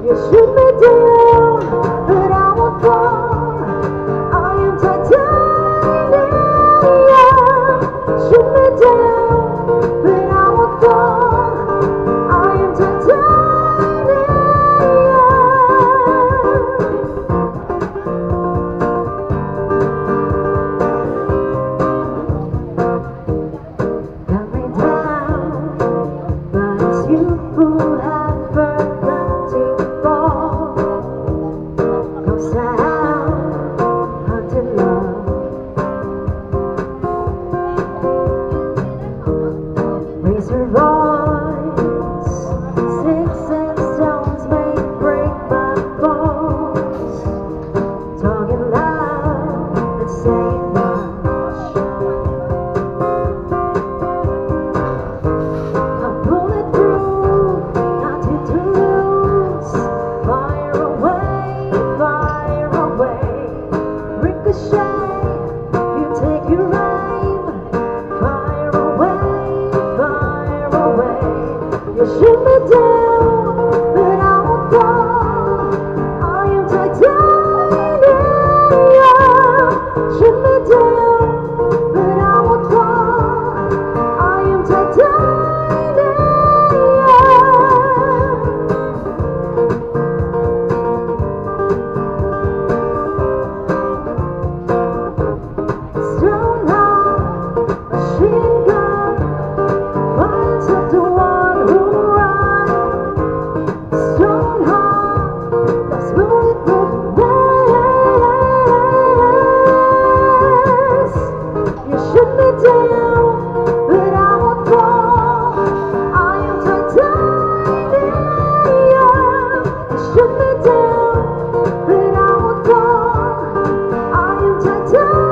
You shoot me down, but I won't fall. I am titanium. Shoot me down, but I won't fall. I am titanium. Cut me down, but it's you who have forgotten to fall. Cause I'm hunting love. Raise your voice. Sticks and stones may break my bones. Talking loud and saying much. I'm pulling through, nothing to lose. Fire away, ricochet, you take your aim. Fire away, you shoot me down, but I won't fall. I am titanium. Shoot me down, but I won't fall. I am titanium. Stone heart, machine gun, finds up the one who runs. Stone heart, that's bulletproof vest. You shoot me down, but I won't fall. I am titanium. You shoot me down, but I won't fall. I am titanium.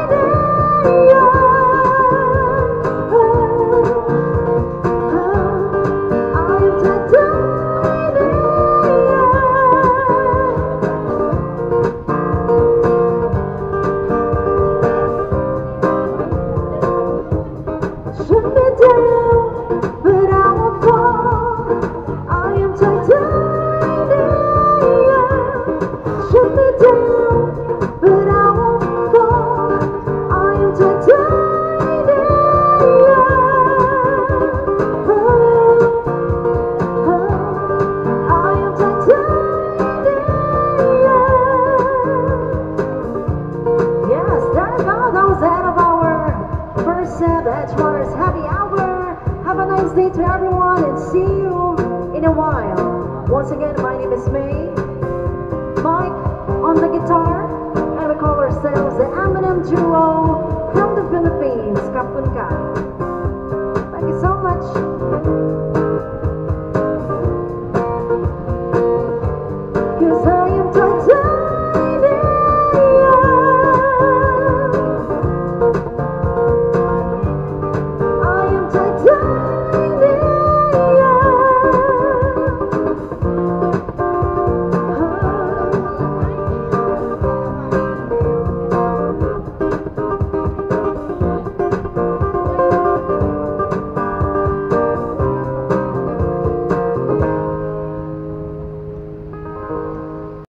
Shoot me down, but I won't fall. I am titanium. Shoot me down, but I won't fall. I am titanium. I am titanium. Yes, there you go. That was the end of our first set, the Edgewater's Happy Hour. Have a nice day to everyone and see you in a while. Once again, my name is May. Mike on the guitar.